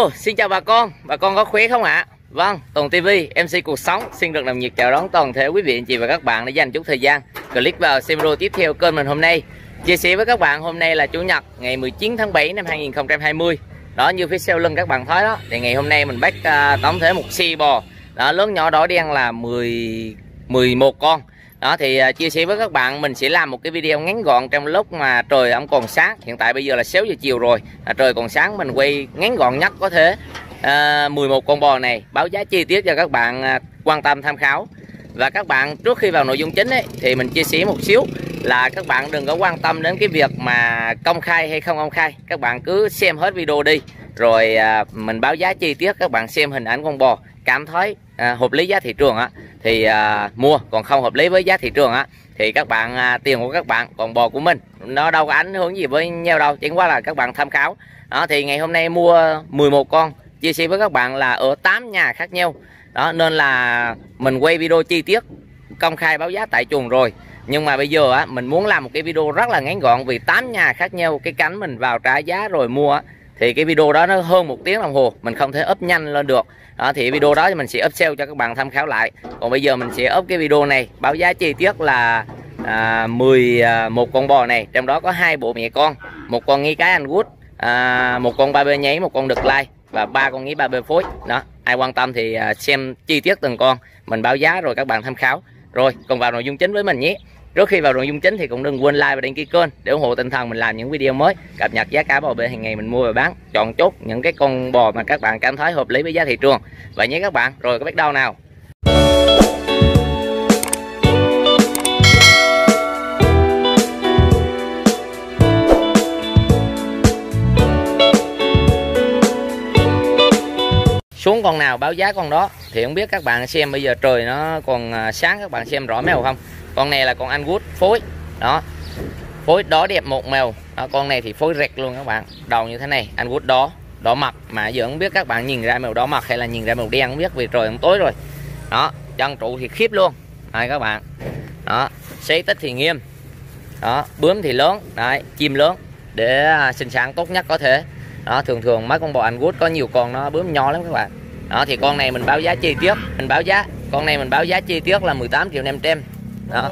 Hello, xin chào bà con có khỏe không ạ? Vâng, Tùng TV, MC Cuộc Sống xin được nồng nhiệt chào đón toàn thể quý vị anh chị và các bạn đã dành chút thời gian click vào xem video tiếp theo kênh mình hôm nay. Chia sẻ với các bạn hôm nay là Chủ nhật ngày 19 tháng 7 năm 2020. Đó, như phía sau lưng các bạn thấy đó, thì ngày hôm nay mình bắt tổng thể một xe bò đó, lớn nhỏ đỏ đen là 11 con. Đó thì chia sẻ với các bạn, mình sẽ làm một cái video ngắn gọn trong lúc mà trời ẩm còn sáng. Hiện tại bây giờ là 6 giờ chiều rồi, trời còn sáng, mình quay ngắn gọn nhất có thể. 11 con bò này báo giá chi tiết cho các bạn quan tâm tham khảo. Và các bạn, trước khi vào nội dung chính ấy, thì mình chia sẻ một xíu là các bạn đừng có quan tâm đến cái việc mà công khai hay không công khai. Các bạn cứ xem hết video đi, rồi mình báo giá chi tiết. Các bạn xem hình ảnh con bò cảm thấy hợp lý giá thị trường á thì mua, còn không hợp lý với giá thị trường á thì các bạn tiền của các bạn, còn bò của mình nó đâu có ảnh hưởng gì với nhau đâu, chỉ qua là các bạn tham khảo. Đó thì ngày hôm nay mua 11 con, chia sẻ với các bạn là ở 8 nhà khác nhau. Đó nên là mình quay video chi tiết công khai báo giá tại chuồng rồi, nhưng mà bây giờ á mình muốn làm một cái video rất là ngắn gọn, vì 8 nhà khác nhau cái cánh mình vào trả giá rồi mua thì cái video đó nó hơn 1 tiếng đồng hồ, mình không thể up nhanh lên được. Đó thì video đó thì mình sẽ up sale cho các bạn tham khảo lại. Còn bây giờ mình sẽ up cái video này báo giá chi tiết là 11 con bò này, trong đó có 2 bộ mẹ con, một con nghi cái Angus, một con ba bê nháy, một con đực lai và 3 con nghi ba bê phối. Đó, ai quan tâm thì xem chi tiết từng con, mình báo giá rồi các bạn tham khảo. Rồi còn vào nội dung chính với mình nhé. Trước khi vào nội dung chính thì cũng đừng quên like và đăng ký kênh để ủng hộ tinh thần mình làm những video mới, cập nhật giá cả bò bê hàng ngày mình mua và bán, chọn chốt những cái con bò mà các bạn cảm thấy hợp lý với giá thị trường. Vậy nhé các bạn, rồi có bắt đầu nào. Xuống con nào báo giá con đó. Thì không biết các bạn xem bây giờ trời nó còn sáng, các bạn xem rõ mèo không. Con này là con Angus phối. Đó, phối đỏ đẹp một mèo. Đó, con này thì phối rẹt luôn các bạn, đầu như thế này, Angus đỏ mặt. Mà giờ không biết các bạn nhìn ra mèo đỏ mặt hay là nhìn ra mèo đen, không biết vì trời hôm tối rồi. Đó, chân trụ thì khiếp luôn. Đây các bạn. Đó, xế tích thì nghiêm. Đó, bướm thì lớn. Đấy, chim lớn để sinh sản tốt nhất có thể. Đó, thường mấy con bò Angus có nhiều con nó bướm nho lắm các bạn. Đó thì con này mình báo giá chi tiết, con này mình báo giá chi tiết là 18.500.000. Đó.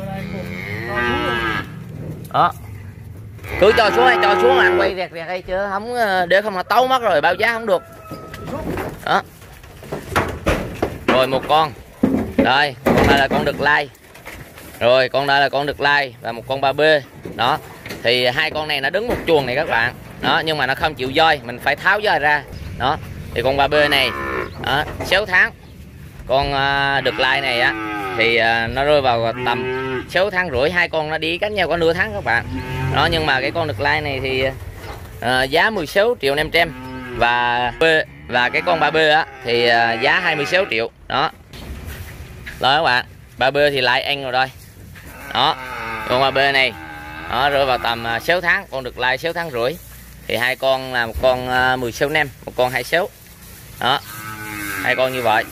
Đó. Cứ cho xuống anh quay rẹt đây chứ không, để không là tấu mất rồi báo giá không được. Đó. Rồi một con. Đây, con này là con đực lai. Rồi con đây là con đực lai và một con ba bê. Đó. Thì hai con này nó đứng một chuồng này các bạn. Đó, nhưng mà nó không chịu doi, mình phải tháo doi ra. Đó. Thì con ba bê này 6 tháng. Con đực lai này á thì nó rơi vào tầm 6 tháng rưỡi, hai con nó đi cách nhau có nửa tháng các bạn. Đó, nhưng mà cái con đực lai này thì giá 16.500.000 và cái con ba bê á thì giá 26 triệu. Đó. Rồi các bạn, ba bê thì lại ăn rồi đây. Đó, con ba bê này nó rơi vào tầm 6 tháng, con đực lai 6 tháng rưỡi. Thì hai con là một con 16 năm, một con 26. Đó, hai con như vậy.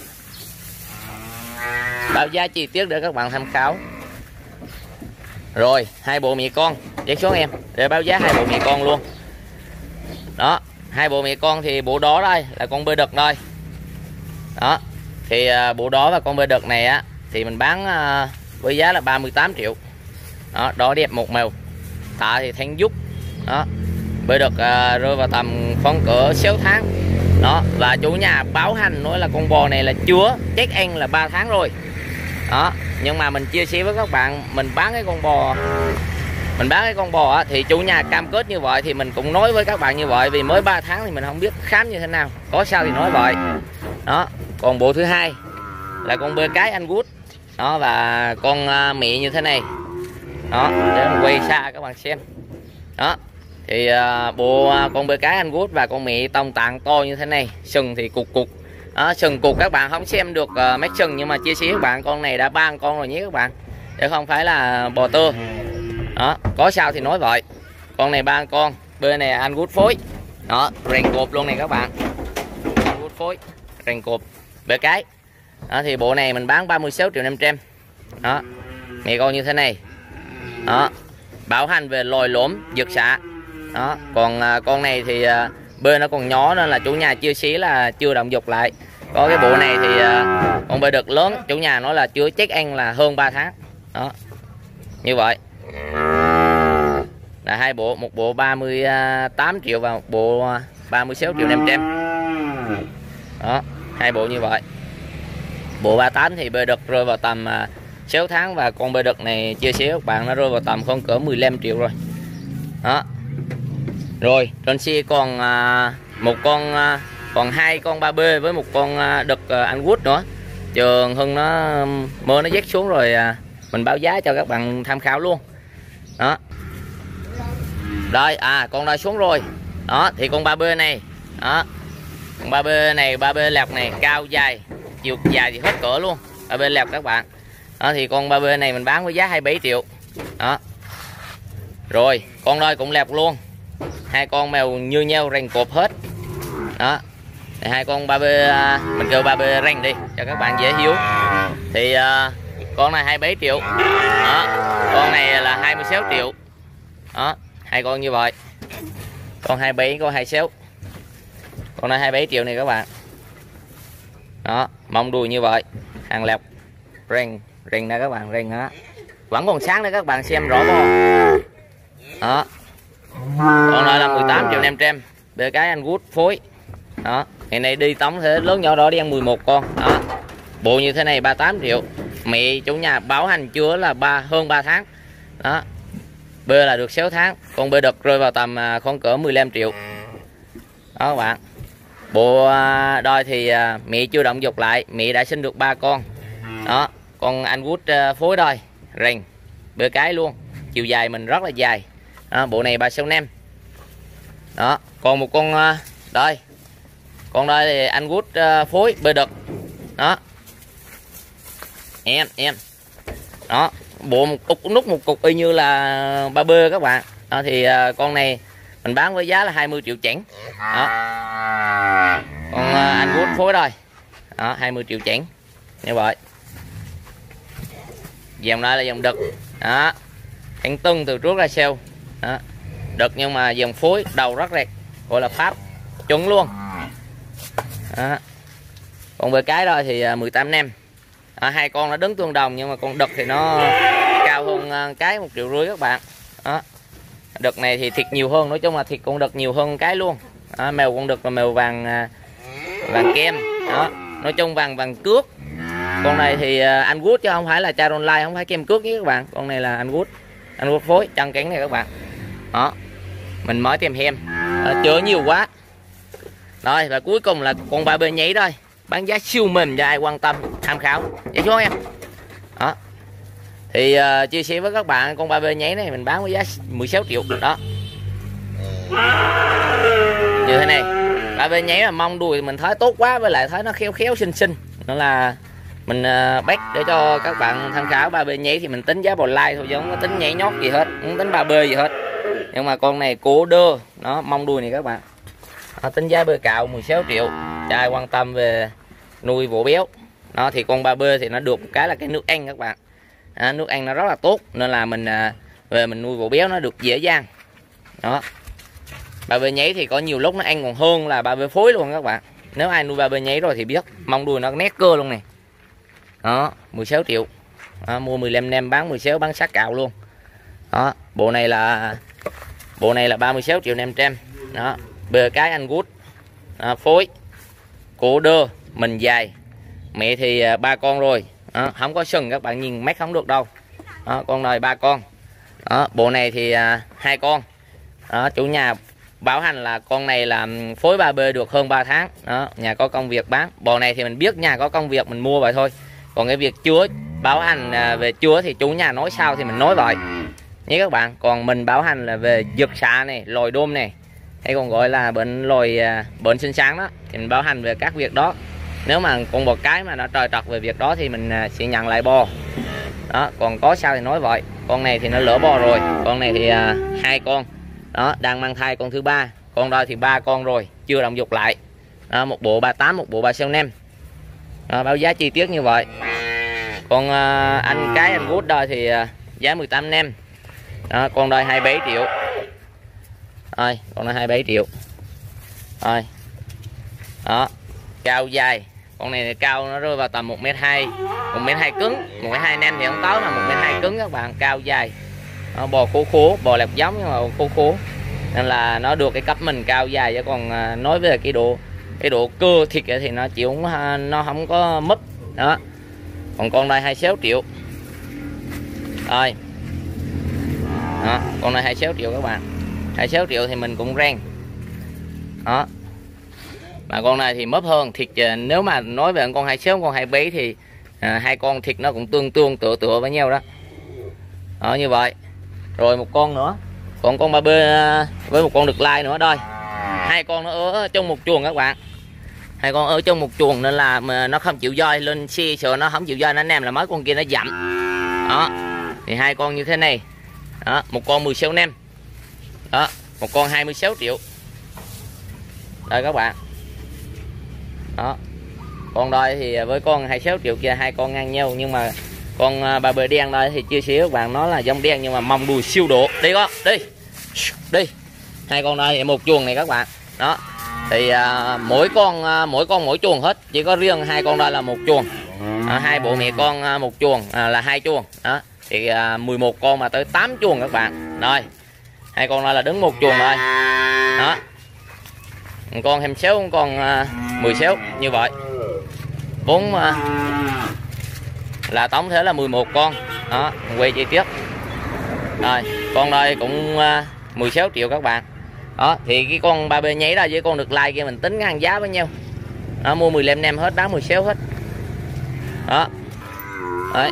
Báo giá chi tiết để các bạn tham khảo. Rồi hai bộ mẹ con, dán xuống em để báo giá hai bộ mẹ con luôn. Đó, hai bộ mẹ con thì bộ đó đây là con bê đực đây. Đó, thì bộ đó và con bê đực này á thì mình bán với giá là 38 triệu. Đó, đỏ đẹp một màu, tạ thì thanh dúc. Đó, bê đực rơi vào tầm khoảng cỡ 6 tháng. Đó, và chủ nhà báo hành nói là con bò này là chưa chết ăn là 3 tháng rồi. Đó, nhưng mà mình chia sẻ với các bạn, mình bán cái con bò á, thì chủ nhà cam kết như vậy thì mình cũng nói với các bạn như vậy, vì mới 3 tháng thì mình không biết khám như thế nào, có sao thì nói vậy. Đó, còn bộ thứ hai là con bê cái Angus. Đó, và con mẹ như thế này. Đó, để mình quay xa các bạn xem. Đó, thì bộ con bê cái Angus và con mẹ tông tạng to như thế này, sừng thì cục. Đó, sừng cục các bạn không xem được mấy sừng, nhưng mà chia sẻ các bạn con này đã 3 con rồi nhé các bạn, để không phải là bò tơ. Đó, có sao thì nói vậy. Con này 3 con, bên này Angus phối. Đó, rèn cột luôn này các bạn, Angus phối rèn cột bê cái. Đó, thì bộ này mình bán 36.500.000. Đó, mẹ con như thế này. Đó, bảo hành về lồi lõm giật xạ. Đó, còn con này thì bơ nó còn nhỏ nên là chủ nhà chưa xí là chưa động dục lại. Có cái bộ này thì con bơ đực lớn, chủ nhà nói là chưa check ăn là hơn 3 tháng. Đó, như vậy là hai bộ, một bộ 38 triệu và một bộ 36 triệu 500. Đó, hai bộ như vậy. Bộ 38 thì bơ đực rơi vào tầm 6 tháng, và con bơ đực này chia sẻ các bạn nó rơi vào tầm không cỡ 15 triệu rồi. Đó. Rồi trên xe còn một con, còn hai con ba bê với một con đực Angus nữa. Trường Hưng nó mưa nó dắt xuống rồi, mình báo giá cho các bạn tham khảo luôn. Đó. Đây, con đây xuống rồi. Đó, thì con ba bê này, đó. Con ba bê này, ba bê lẹt này cao dài, chiều dài thì hết cỡ luôn. Ba bê lẹt các bạn. Đó, thì con ba bê này mình bán với giá 27 triệu. Đó. Rồi, con đây cũng lẹt luôn. Hai con mèo như nhau rành cộp hết. Đó. Thì hai con ba bê, mình kêu ba bê rành đi cho các bạn dễ hiểu. Thì con này 27 triệu. Đó. Con này là 26 triệu. Đó, hai con như vậy. Con 27, con 26. Con này 27 triệu này các bạn. Đó, mông đùi như vậy. Hàng lẹp rành rành nè các bạn, rành đó. Vẫn còn sáng đấy các bạn xem rõ không? Đó. Con này là 18 triệu 500. Về cái Angus phối. Đó, ngày này đi tống thế lớn nhỏ đó đi ăn 11 con. Đó. Bộ như thế này 38 triệu. Mẹ chủ nhà bảo hành chưa là hơn 3 tháng. Đó. Bơ là được 6 tháng. Con bơ đực rơi vào tầm khoảng cỡ 15 triệu. Đó các bạn. Bộ đôi thì mẹ chưa động dục lại, mẹ đã sinh được 3 con. Đó, con Angus phối đôi, rành, bơ cái luôn. Chiều dài mình rất là dài. Đó, bộ này 365. Đó, còn một con đây. Con đây thì Angus phối bơ đực. Đó. Em. Đó, bộ một cục nút một cục y như là ba bơ các bạn. Đó thì con này mình bán với giá là 20 triệu chẵn. Đó. Con Angus phối đây. Đó, 20 triệu chẵn. Như vậy. Dòng này là dòng đực. Đó. Thằng tưng từ trước ra sau. Đó. Đực nhưng mà dòng phối đầu rất đẹp, gọi là Pháp chuẩn luôn. Đó. Còn về cái đó thì 18 năm. Hai con nó đứng tương đồng, nhưng mà con đực thì nó cao hơn cái 1,5 triệu các bạn. Đó. Đực này thì thịt nhiều hơn, nói chung là thịt con đực nhiều hơn cái luôn. Đó. Mèo con đực là mèo vàng kem. Đó. Nói chung vàng cước. Con này thì Angus chứ không phải là Charon Lai, không phải kem cước với các bạn. Con này là Angus phối chân cánh này các bạn. Đó, mình mới tìm hem, chứa nhiều quá. Rồi và cuối cùng là con ba bê nhảy đây, bán giá siêu mềm cho ai quan tâm tham khảo. Vậy chú em. Đó, thì chia sẻ với các bạn con ba bê nhảy này mình bán với giá 16 triệu đó. Như thế này, ba bê nhảy mà mông đùi mình thấy tốt quá, với lại thấy nó khéo xinh. Nó là mình bắt để cho các bạn tham khảo. Ba bê nhảy thì mình tính giá bò lai thôi chứ không có tính nhảy nhót gì hết, không tính ba bê gì hết. Nhưng mà con này cổ đơ, nó mông đuôi này các bạn. Nó tính giá bơ cạo 16 triệu cho ai quan tâm về nuôi vỗ béo. Nó thì con ba bê thì nó được một cái là cái nước ăn các bạn. Nước ăn nó rất là tốt nên là mình về mình nuôi vỗ béo nó được dễ dàng. Đó. Ba bê nháy thì có nhiều lúc nó ăn còn hơn là ba bê phối luôn các bạn. Nếu ai nuôi ba bê nháy rồi thì biết, mông đuôi nó nét cơ luôn này. Đó, 16 triệu. Đó, mua 15 năm bán 16, bán sát cạo luôn. Đó, bộ này là 36 triệu 500. Đó, bê cái Angus phối cổ đơ mình dài, mẹ thì 3 con rồi. Đó, không có sừng các bạn nhìn mắt không được đâu. Đó, con này 3 con. Đó, bộ này thì 2 con. Đó, chủ nhà bảo hành là con này là phối 3B được hơn 3 tháng. Đó, nhà có công việc bán. Bò này thì mình biết nhà có công việc mình mua vậy thôi. Còn cái việc chứa bảo hành về chứa thì chủ nhà nói sao thì mình nói vậy nhé các bạn. Còn mình bảo hành là về giật xạ này, lồi đôm này, hay còn gọi là bệnh sinh sáng đó, thì mình bảo hành về các việc đó. Nếu mà con bò cái mà nó trời trật về việc đó thì mình sẽ nhận lại bò. Đó, còn có sao thì nói vậy. Con này thì nó lỡ bò rồi. Con này thì 2 con. Đó, đang mang thai con thứ 3. Con đó thì 3 con rồi, chưa động dục lại. Đó, một bộ 38, một bộ 36. Đó, báo giá chi tiết như vậy. Còn anh Angus đây thì giá 18 năm. Đó, con đây 27 triệu. Rồi, con đây 27 triệu. Rồi đó, cao dài con này cao nó rơi vào tầm 1m2, 1m2 cứng, 1m2 nem thì không có mà 1m2 cứng các bạn, cao dài. Nó bò khố, bò lẹp giống nhưng mà khố nên là nó được cái cấp mình cao dài. Chứ còn nói về cái độ cơ thịt thì nó chịu, nó không có mất đó. Còn con đây 26 triệu rồi đó, con này 26 triệu các bạn, 26 triệu thì mình cũng rang đó. Mà con này thì mấp hơn thịt. Nếu mà nói về con 26 con 27 thì hai con thịt nó cũng tương tựa với nhau đó. Đó như vậy. Rồi một con nữa, còn con 3B với một con đực lai nữa đây. Hai con nó ở trong một chuồng các bạn. Hai con ở trong một chuồng nên là nó không chịu doi lên xe, sợ nó không chịu doi nó nem là mấy con kia nó dặm. Đó. Thì hai con như thế này. Đó, một con 16 nem. Đó, một con 26 triệu. Đây các bạn. Đó. Con đây thì với con 26 triệu kia hai con ngang nhau, nhưng mà con 3B đen đây thì chia sẻ các bạn, nó là giống đen nhưng mà mông đùi siêu độ. Đi con, đi. Hai con đây một chuồng này các bạn. Đó. Thì mỗi con mỗi chuồng hết, chỉ có riêng hai con đây là một chuồng. Hai bộ mẹ con một chuồng là hai chuồng. Đó. Thì 11 con mà tới 8 chuồng các bạn. Rồi. Hai con đây là đứng một chuồng rồi. Đó. Con 26 con 16 như vậy. 4 là tổng thể là 11 con. Đó, quay chi tiết. Rồi, con đây cũng 16 triệu các bạn. Đó, thì cái con 3B nháy ra với con đực lai kia mình tính ngang giá với nhau. Nó mua 15 nem hết, bán 16 hết. Đó. Đấy.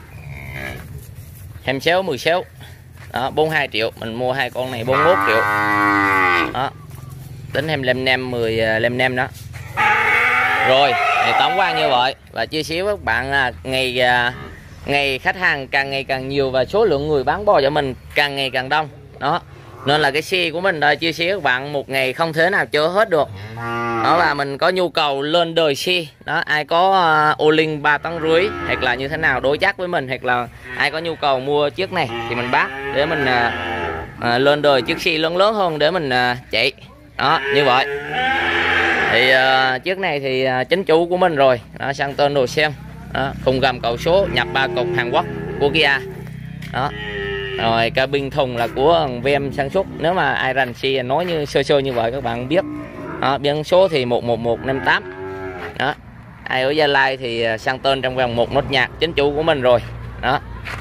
26 16. Đó, 42 triệu, mình mua hai con này 41 triệu. Đó. Tính 25 nem 15 nem đó. Rồi, thì tổng quan như vậy và chia sẻ với các bạn là ngày khách hàng càng ngày càng nhiều và số lượng người bán bò cho mình càng ngày càng đông. Đó. Nên là cái xe của mình đây chia sẻ với các bạn một ngày không thể nào chở hết được. Đó là mình có nhu cầu lên đời xe. Đó, ai có ô linh 3,5 tấn hoặc là như thế nào đối chắc với mình, hoặc là ai có nhu cầu mua chiếc này thì mình bán để mình lên đời chiếc xe lớn hơn để mình chạy. Đó, như vậy. Thì chiếc này thì chính chủ của mình rồi. Đó, sang tên đồ xem. Đó, khung gầm cầu số nhập 3 cục Hàn Quốc của Kia. Đó. Rồi cabin thùng là của VM sản xuất. Nếu mà ai rành xe nói như sơ như vậy các bạn biết. Đó, biển số thì 11158. Đó. Ai ở Gia Lai thì sang tên trong vòng 1 nốt nhạc, chính chủ của mình rồi. Đó.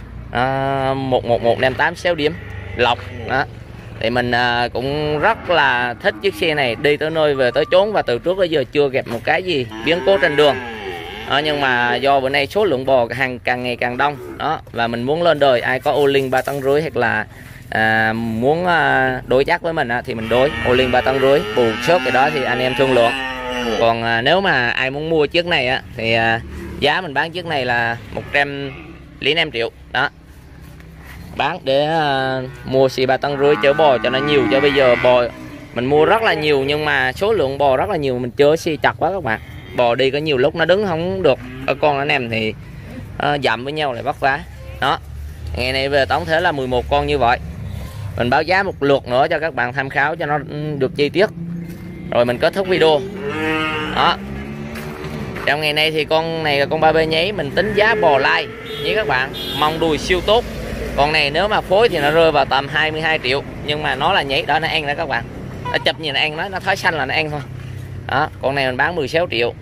11158 6 điểm lọc. Đó. Thì mình cũng rất là thích chiếc xe này, đi tới nơi về tới chốn và từ trước tới giờ chưa gặp một cái gì biến cố trên đường. Đó, nhưng mà do bữa nay số lượng bò hàng càng ngày càng đông đó, và mình muốn lên đời, ai có ô linh 3,5 tấn hoặc là muốn đối chắc với mình thì mình đối ô linh 3,5 tấn bù xốp cái đó thì anh em thương lượng. Còn nếu mà ai muốn mua chiếc này thì giá mình bán chiếc này là 105 triệu đó, bán để mua xì 3,5 tấn chở bò cho nó nhiều. Cho bây giờ bò mình mua rất là nhiều nhưng mà số lượng bò rất là nhiều, mình chở xì chặt quá các bạn. Bò đi có nhiều lúc nó đứng không được, ở con anh em thì dặm với nhau lại vất vả. Đó, ngày này về tổng thể là 11 con như vậy. Mình báo giá một lượt nữa cho các bạn tham khảo cho nó được chi tiết, rồi mình kết thúc video. Đó, trong ngày nay thì con này là con 3B nháy, mình tính giá bò lai với các bạn, mông đùi siêu tốt. Con này nếu mà phối thì nó rơi vào tầm 22 triệu, nhưng mà nó là nháy đó, nó ăn đó các bạn, nó chụp nhìn nó ăn, nó thói xanh là nó ăn thôi. Đó, con này mình bán 16 triệu.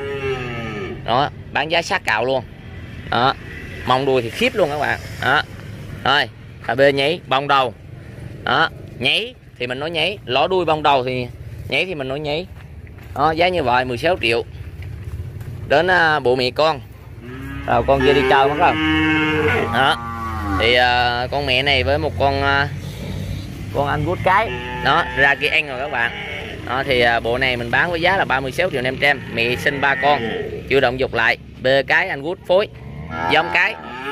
Đó, bán giá sát cạo luôn. Đó, mông đuôi thì khiếp luôn các bạn. Đó. Rồi, 3B nháy bông đầu. Đó, nháy thì mình nói nháy, ló đuôi bông đầu thì nháy thì mình nói nháy. Đó, giá như vậy 16 triệu. Đến bộ mẹ con. Rồi con kia đi chơi mất rồi. Đó. Thì con mẹ này với một con anh vút cái. Đó, ra kia ăn rồi các bạn. Đó, thì bộ này mình bán với giá là 36 triệu 500. Mẹ sinh 3 con, chưa động dục lại, B cái anh vút phối giống cái.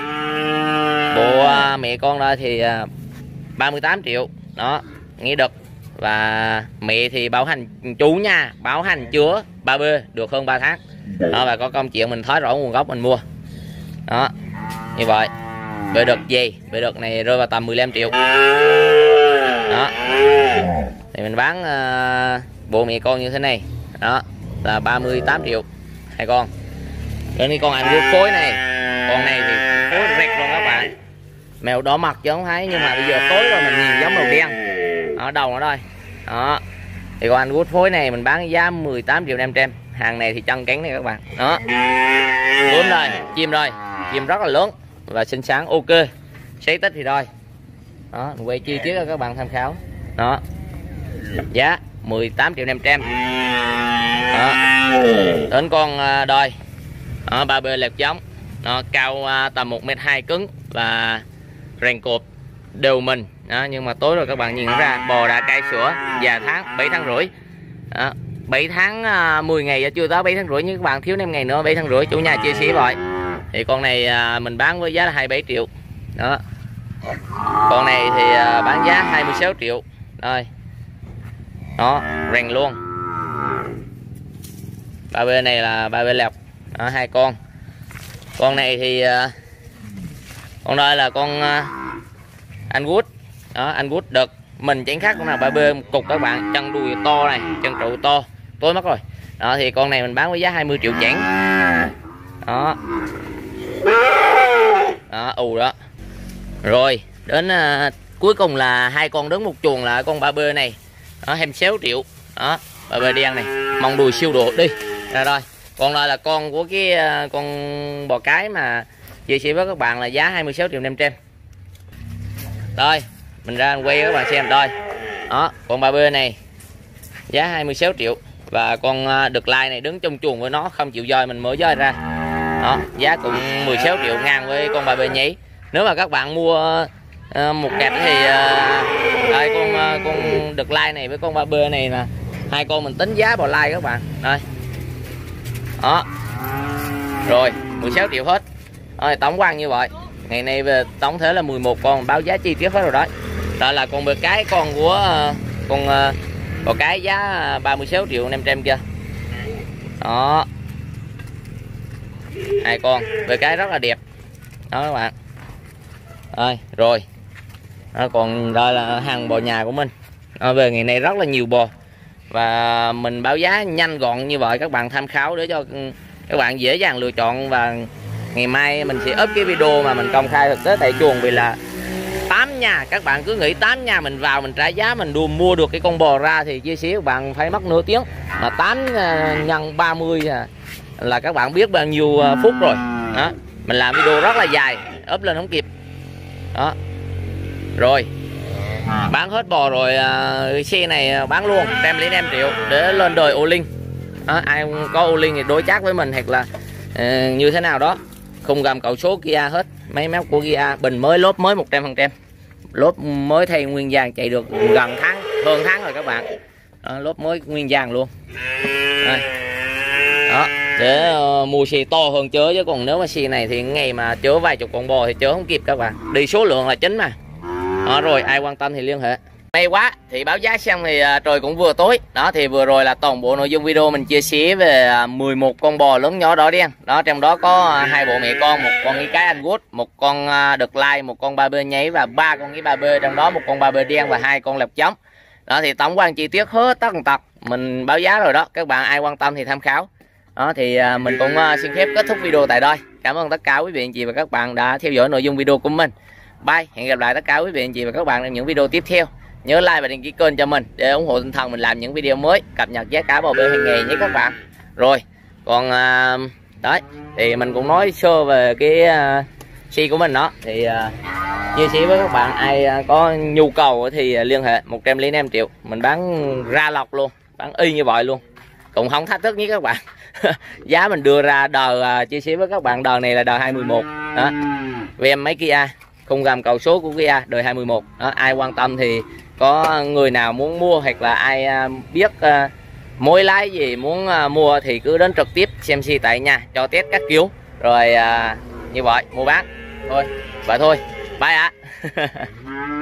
Bộ mẹ con đây thì 38 triệu. Đó, nghĩ được. Và mẹ thì bảo hành chủ nha, bảo hành chữa 3B được hơn 3 tháng. Đó, và có công chuyện mình thấy rõ nguồn gốc mình mua. Đó, như vậy. Bê đực gì? Bê đực này rơi vào tầm 15 triệu. Đó. Thì mình bán bộ mẹ con như thế này đó là 38 triệu hai con. Đến cái con Anh Quốc phối này, con này thì phối rẹt luôn các bạn, mèo đỏ mặt chứ không thấy, nhưng mà bây giờ tối rồi mình nhìn giống màu đen ở đầu nó đây đó. Thì con Anh Quốc phối này mình bán giá 18.500.000. Hàng này thì chân cánh này các bạn đó. Bướm đây, chim rất là lớn và xinh xắn, ok, xấy tích thì thôi đó. Mình quay chi tiết cho các bạn tham khảo đó, giá 18.500.000 đó. Đến con đôi đó, 3B lẹp giống, nó cao tầm 1m2 cứng và rèn cột đều mình đó. Nhưng mà tối rồi các bạn nhìn ra bò đã cai sữa, già tháng 7 tháng rưỡi đó. 7 tháng 10 ngày chưa tới 7 tháng rưỡi, nhưng các bạn thiếu 5 ngày nữa 7 tháng rưỡi, chủ nhà chia sẻ rồi. Thì con này mình bán với giá là 27 triệu đó. Con này thì bán giá 26 triệu rồi đó, rèn luôn. 3B này là 3B lẹp đó, hai con. Con này thì con đây là con Anh Wood đó, Anh Wood đực mình chẳng khác con nào 3B cục các bạn, chân đùi to này, chân trụ to, tối mất rồi đó. Thì con này mình bán với giá 20 triệu chẵn đó đó, đó. Rồi đến cuối cùng là hai con đứng một chuồng là con 3B này đó, 26 triệu đó. 3B đen này, mông đùi siêu độ đi ra rồi. Còn đây là con của cái con bò cái mà chia sẻ với các bạn là giá 26.500.000. Rồi mình ra quay các bạn xem đây đó, con 3B này giá 26 triệu. Và con đực lai này đứng trong chuồng với nó không chịu doi, mình mở doi ra đó, giá cũng 16 triệu, ngang với con 3B nhí. Nếu mà các bạn mua một cặp thì đây con đực lai này với con 3B này là hai con mình tính giá bò lai các bạn đây đó. Rồi 16 triệu hết rồi, tổng quan như vậy. Ngày nay về tổng thể là 11 con, báo giá chi tiết hết rồi đó. Đó là con bò cái, con của con bò cái giá 36.500.000 kia đó. Hai con bò cái rất là đẹp đó các bạn. Rồi đó, còn đây là hàng bò nhà của mình đó. Về ngày nay rất là nhiều bò và mình báo giá nhanh gọn như vậy, các bạn tham khảo để cho các bạn dễ dàng lựa chọn. Và ngày mai mình sẽ up cái video mà mình công khai thực tế tại chuồng, vì là 8 nhà, các bạn cứ nghĩ 8 nhà mình vào mình trả giá mình mua được cái con bò ra thì chia sẻ các bạn phải mất nửa tiếng, mà 8 nhân 30 là các bạn biết bao nhiêu phút rồi đó. Mình làm video rất là dài, up lên không kịp đó. Rồi bán hết bò rồi, xe này bán luôn 105 triệu để lên đời ô linh đó. Ai có ô linh thì đối chắc với mình hoặc là như thế nào đó. Không gầm cậu số Kia hết, mấy mép của Kia, bình mới, lốp mới 100%, lốp mới thay nguyên dàn, chạy được gần tháng, hơn tháng rồi các bạn đó, lốp mới nguyên dàn luôn đó. Để mua xe to hơn chớ, chứ còn nếu mà xe này thì ngày mà chớ vài chục con bò thì chớ không kịp các bạn, đi số lượng là chính mà đó. Rồi ai quan tâm thì liên hệ. May quá thì báo giá xong thì trời cũng vừa tối đó. Thì vừa rồi là toàn bộ nội dung video mình chia sẻ về 11 con bò lớn nhỏ đỏ đen đó. Trong đó có hai bộ mẹ con, một con cái Anh Wood, một con đực lai, một con 3B nháy và ba con cái 3B, trong đó một con 3B đen và hai con lẹp giống đó. Thì tổng quan chi tiết hết tất tật mình báo giá rồi đó, các bạn ai quan tâm thì tham khảo đó. Thì mình cũng xin phép kết thúc video tại đây. Cảm ơn tất cả quý vị anh chị và các bạn đã theo dõi nội dung video của mình. Bye, hẹn gặp lại tất cả quý vị anh chị và các bạn trong những video tiếp theo. Nhớ like và đăng ký kênh cho mình để ủng hộ tinh thần mình làm những video mới, cập nhật giá cả bò bê hàng ngày nhé các bạn. Rồi còn đấy thì mình cũng nói sơ về cái xe của mình đó. Thì chia sẻ với các bạn ai có nhu cầu thì liên hệ 105 triệu, mình bán ra lọc luôn, bán y như vậy luôn, cũng không thách thức nhé các bạn. Giá mình đưa ra đời chia sẻ với các bạn, đời này là đời 2011 đó, vì em mấy Kia không gầm cầu số của Kia đời 2011 đó. Ai quan tâm thì có người nào muốn mua hoặc là ai biết mối lái gì muốn mua thì cứ đến trực tiếp xem xe tại nhà cho test các kiểu rồi như vậy mua bán thôi. Vậy thôi, bye ạ.